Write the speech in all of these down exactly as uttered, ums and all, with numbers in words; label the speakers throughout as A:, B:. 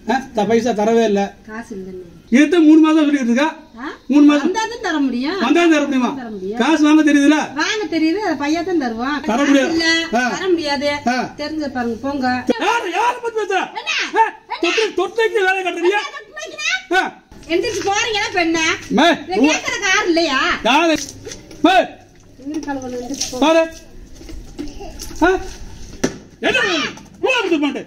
A: பைசா தரவே இல்ல.
B: காசு இல்ல.
A: இது மூணு மாசம் சொல்லிட்டு இருக்கா. மூணு மாசம்
B: வந்தாதான் தர முடியும்.
A: வந்தாதான் தர முடியுமா? காசு வாங்க தெரியுதுல?
B: வாங்க தெரியுது. அது பையன் தான் தருவான்.
A: தர முடியாது.
B: தர முடியாது. தெரிஞ்ச பாருங்க போங்க.
A: யார் யார் பத்தி பேசுற? தொட்டு தொட்டுக்கு வேலை கட்டறியா?
B: எந்திரிச்சு போறீங்களா பெண்ணா?
A: மே
B: கேக்குற கார் இல்லையா?
A: யாரு? மே
B: நீங்க கலவல எந்திரிச்சு போ.
A: பாரு. ஹ? என்ன போறது பண்ணு?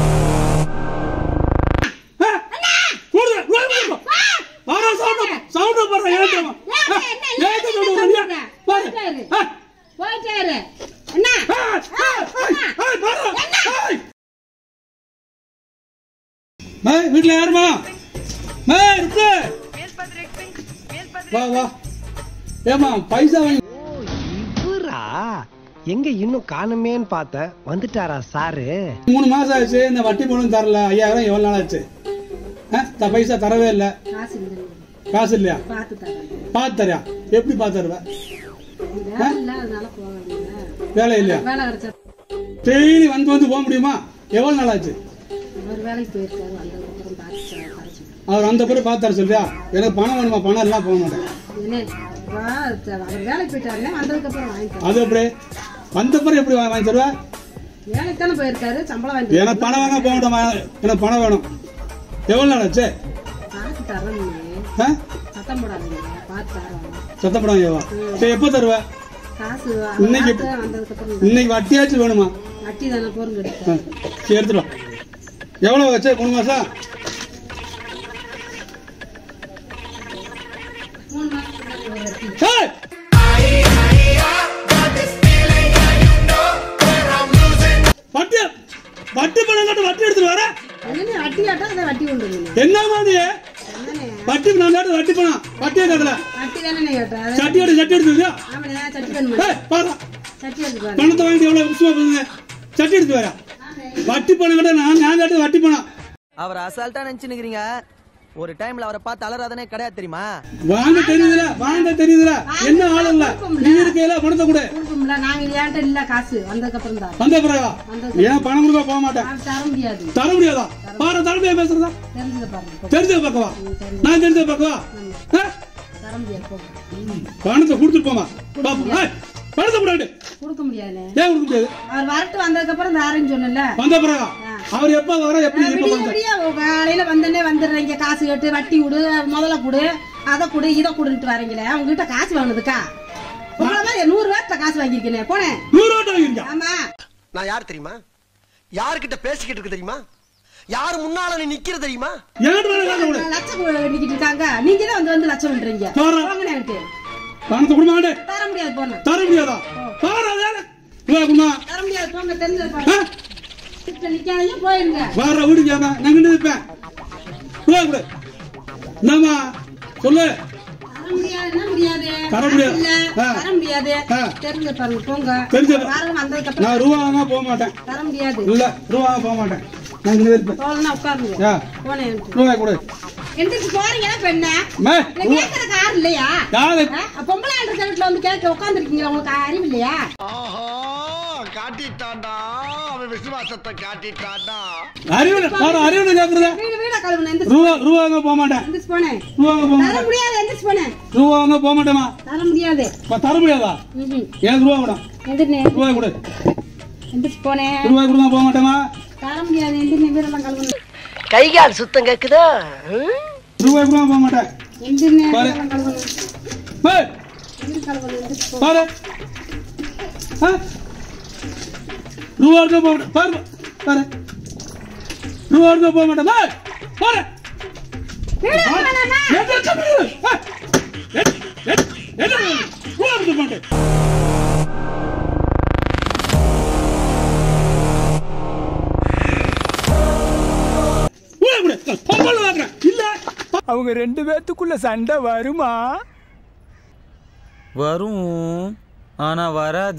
A: ஹ? அண்ணா போடு. போடு. பாரு சவுண்ட் சவுண்ட் போடுற ஏண்டமா? ஏங்க சொல்றீங்க? பாரு.
B: போயிட்டாரு. அண்ணா.
A: ஏய் பாரு. ஏய். மே வீட்ல யாருமா? மே இருக்கு. வா வா. ஏமா பைசா வாங்கி.
C: ஓ இவரா? எங்க இன்னும் காணுமேன்னு பார்த்தேன். வந்துட்டாரா சாரு?
A: மூணு மாசம் ஆச்சு. இந்த வட்டி பணம் தரல. ஐயாயிரம் எவ்வளவு நாள் ஆச்சு? த பைசா தரவே இல்ல.
B: காசு இல்ல.
A: காசு இல்லையா?
B: பாத்து தரேன்.
A: பாத்து தரியா? எப்படி பாத்து தருவ?
B: வேலை இல்ல அதனால போகல.
A: வேலை இல்லையா?
B: வேலை கிடைச்சா
A: டெய்லி வந்து வந்து போக முடியுமா? எவ்வளவு நாள் ஆச்சு?
B: ஒரு வேலைக்கு போயிருக்காரு. அந்த அப்புறம் பாத்து தரேன்.
A: அவர் அந்த பிறகு பாத்து தர சொல்றியா? எனக்கு பணம் வேணுமா? பணம் எல்லாம் போக மாட்டேன்.
B: அவர் வேலைக்கு போயிட்டாருன்னா வந்ததுக்கு அப்புறம் வாங்கிட்டாரு.
A: அது எப்படி வந்த பிறகு எப்படி வாங்கி தருவ?
B: வேலைக்கு தானே போயிருக்காரு. சம்பளம் வாங்கி
A: எனக்கு பணம் வாங்க போக மாட்டேன். எனக்கு பணம் வேணும். எவ்வளவு நாள் ஆச்சு?
B: பாத்து தரேன். சத்தம் போடாதீங்க. பாத்து தரேன்.
A: சத்தம் போடாதீங்க. சரி எப்ப தருவ?
B: காசு
A: இன்னைக்கு
B: வந்ததுக்கு அப்புறம்.
A: இன்னைக்கு வட்டியாச்சும் வேணுமா?
B: வட்டி தானே போறங்க.
A: சரி எடுத்துட்டு வா. எவ்வளவு வச்சு? மூணு மாசம்.
B: மூணு மாசம்
A: வட்டி வட்டி பணம் கட்டு வட்டி எடுத்துட்டு வர.
B: வட்டி காட்டா அதை வட்டி கொண்டு
A: என்ன மாதிரி வட்டி நான் காட்டு வட்டி பணம் வட்டியே காட்டல.
B: வட்டி தானே கேட்டேன்.
A: சட்டி எடுத்து சட்டி எடுத்து
B: ஆமாண்ணே சட்டி வேணுமா?
A: பாரு
B: சட்டி எடுத்து பாரு.
A: பணத்தை வாங்கிட்டு எவ்வளவு விஷயமா பண்ணுங்க. சட்டி எடுத்து வர. வட்டி பணம் கட்ட நான் நான் காட்டு வட்டி பணம்.
C: அவர் அசால்ட்டா நினைச்சுக்கிறீங்க. ஒரு டைம்ல அவரை பார்த்து அலறாதனே கிடையாது தெரியுமா?
A: வாங்க தெரியுதுல வாங்க தெரியுதுல என்ன ஆள் இல்ல. நீ இருக்கையில பணத்தை கூட
B: கொடுக்கும்ல. நாங்க ஏன்ட்ட இல்ல காசு வந்ததுக்கு அப்புறம் தான்.
A: வந்த பிறகா? ஏன் பணம் கொடுக்க போக மாட்டேன்.
B: தர முடியாது.
A: தர முடியாதா? பாரு தர முடியாது பேசுறதா?
B: தெரிஞ்சத பாருங்க.
A: தெரிஞ்சத பார்க்கவா? நான் தெரிஞ்சத பார்க்கவா?
B: தர முடியாது.
A: பணத்தை கொடுத்துட்டு போமா. பணத்தை போடாது.
B: கொடுக்க முடியாது.
A: ஏன் கொடுக்க முடியாது?
B: அவர் வரட்டு வந்ததுக்கு அப்புறம் தாரேன்னு சொன்னல.
A: வந்த பிறகா? அவர் எப்ப வர எப்படி
B: இருக்க? காலையில வந்தனே வந்துடுறீங்க. காசு கேட்டு வட்டி கொடு முதல்ல கொடு அதை கொடு இதை கொடுன்ட்டு வரீங்களே. அவங்க கிட்ட காசு வாங்கினதுக்கா? உங்களை மாதிரி நூறு ரூபாய்ல காசு வாங்கிருக்கேன். போனேன்
A: நூறு ரூபாய் வாங்கிருக்கேன்.
B: ஆமா.
C: நான் யார் தெரியுமா? யாருக்கிட்ட பேசிக்கிட்டு இருக்கு தெரியுமா? யாரு முன்னால நீ நிக்கிற தெரியுமா?
B: லட்சம் நிக்கிட்டு இருக்காங்க. நீங்க தான் வந்து வந்து லட்சம் பண்றீங்க.
A: பணத்தை கொடுக்க மாட்டேன்.
B: தர முடியாது. போன
A: தர முடியாதா? தர
B: முடியாது. போங்க தெரிஞ்ச நிக்காதீங்க போயிருங்க.
A: வர வீட்டுக்கு நான் நிற்பேன். என்னமா சொல்லு.
B: தர முடியாது. முடியாது.
A: தர முடியாது.
B: தர முடியாது. தெரிஞ்ச பாருங்க போங்க.
A: தெரிஞ்ச
B: வந்ததுக்கு அப்புறம்
A: நான் ரூபா வாங்க போக மாட்டேன்.
B: தர முடியாது.
A: இல்ல ரூபா வாங்க போக மாட்டேன். நான் இங்க இருப்பேன்.
B: போனா உட்காருங்க. போனேன்.
A: ரூபா கொடு.
B: எந்திரிச்சு போறீங்களா பெண்ணா?
A: மே
B: கேக்குற கார் இல்லையா?
A: யாரு?
B: பொம்பளை ஆண்ட வீட்டுல வந்து கேட்க உட்கார்ந்திருக்கீங்க. உங்களுக்கு அறிவு இல்லையா?
C: ஆஹா காட்டிட்டான்டா. அவன் விசுவாசத்தை காட்டிட்டான்டா.
A: அறிவு பாரு அறிவு கேக்குறதா?
B: வீடு வீட கழுவுன. எந்திரிச்சு
A: ரூபா ரூபா வாங்க போக மாட்டேன்.
B: எந்திரிச்சு போனேன்.
A: ரூபா வாங்க போக
B: தர
A: மாட்டேன்.
B: முடியாது. எந்திரிச்சு போனேன்.
A: ரூபா வாங்க போக மாட்டேமா?
B: தர முடியாது.
A: தர முடியாதா? எனக்கு ரூபா கொடு.
B: எந்திரினே.
A: ரூபா கொடு.
B: எந்திரிச்சு போனேன்.
A: ரூபா கொடுங்க போக மாட்டேமா?
B: தர முடியாது. எந்திரினே. வீரெல்லாம் கழுவுன.
C: கைகால் சுத்தம் கேக்குதா?
A: ரூபா கொடுங்க போக மாட்டேன்.
B: எந்திரினே. வீரெல்லாம் கழுவுன.
A: ஏய்
B: எந்திரிச்சு கழுவுன. எந்திரிச்சு போ.
A: பாரு. ஹ? ரூபா கொடுங்க போக மாட்டேன். பாரு பாரு. ரூபா கொடுங்க போக மாட்டேன். பாரு. பாரு.
B: வீடு வேணாமா?
A: என்ன சொல்றீங்க? என்ன என்ன ரூபா கொடுங்க மாட்டேன்.
D: அவங்க ரெண்டு பேத்துக்குள்ள சண்டை வருமா?
E: வரும், ஆனா வராது.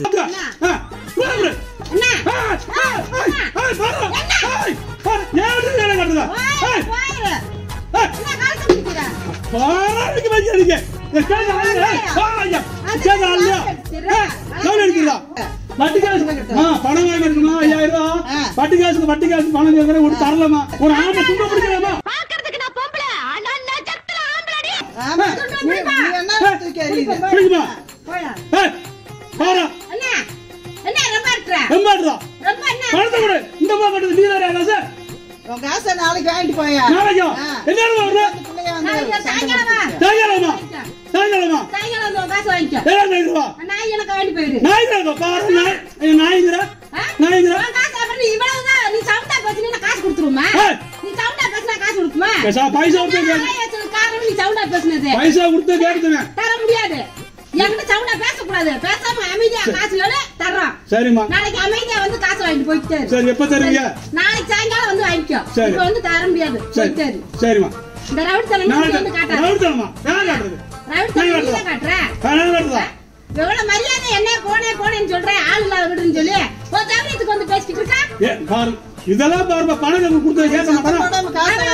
A: வட்டி காசு ஆ பணம் வாங்கிருக்கமா ஐயாயிரம் ரூபாய் வட்டி காசுக்கு வட்டி காசு பணம் கேக்குற ஒரு தரலமா ஒரு ஆளை தும்ப பிடிக்கலாமா
F: பாக்குறதுக்கு நான் பொம்பளை ஆனா நட்சத்திர ஆம்பளடி
B: ஆமா நீ என்ன தூக்கி எறியுது
A: பிடிக்குமா
B: போடா
A: ஏய் பாரா
B: அண்ணா என்ன ரொம்ப இருக்கற
A: ரொம்ப இருக்கா
B: ரொம்ப என்ன
A: பணத்தை கொடு இந்த பா கட்டு நீ வேற காசு
B: உன் காசை நாளைக்கு வாங்கிட்டு போயா
A: நாளைக்கு என்ன வர
B: பிள்ளைய வந்து சாயங்காலமா
A: சாயங்காலமா சாயங்காலமா
B: சாயங்காலம் உன் காசு வாங்கிக்க
A: ஏழாயிரம் ரூபா
B: நான் எனக்கு வாங்கி போயிடு
A: நாய்ங்க பாரு நாய் நாய்ங்கற நாய்ங்கற
B: உன் காசு அப்புறம் நீ இவ்வளவுதான் நீ சவுண்டா பேசினா காசு கொடுத்துருமா நீ சவுண்டா பேசினா காசு கொடுக்குமா
A: பைசா பைசா கொடுத்து
B: காரணம் நீ சவுண்டா பேசினது
A: பைசா கொடுத்து கேக்குறேன்
B: தர முடியாது என்கிட்ட சவுண்டா பேசக்கூடாது பேசாம அமைதியா காசு வேணும் தர்றோம்
A: சரிம்மா
B: நாளைக்கு அமைதியா வந்து காசு வாங்கிட்டு போயிட்டு
A: சரி எப்ப தருவீங்க
B: நாளைக்கு சாயங்காலம் வந்து வாங்கிக்கோ இப்ப வந்து தர முடியாது போயிட்டு
A: சரிம்மா
B: இந்த ரவுடி தலை வந்து காட்டாத
A: ரவுடி தலைமா நான் காட்டுறது
B: ரவுடி தலை காட்டுற
A: நான் காட்டுறதா
B: எவ்வளவு மரியாதை என்ன கோணே கோணேன்னு சொல்றேன் ஆள் இல்லாத விடுன்னு சொல்லி ஒரு தவணையத்துக்கு வந்து பேசிக்கிட்டு இருக்கா
A: ஏ பாரு இதெல்லாம் பாருமா பணம் கொடுத்து கேட்க மாட்டானா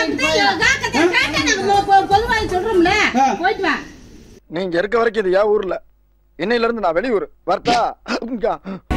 B: பொதுவாக சொல்றோம்ல போயிட்டு வா
G: நீங்க இருக்க வரைக்கும் இது ஏன் ஊர்ல இன்னையில இருந்து நான் வெளியூர் வரட்டா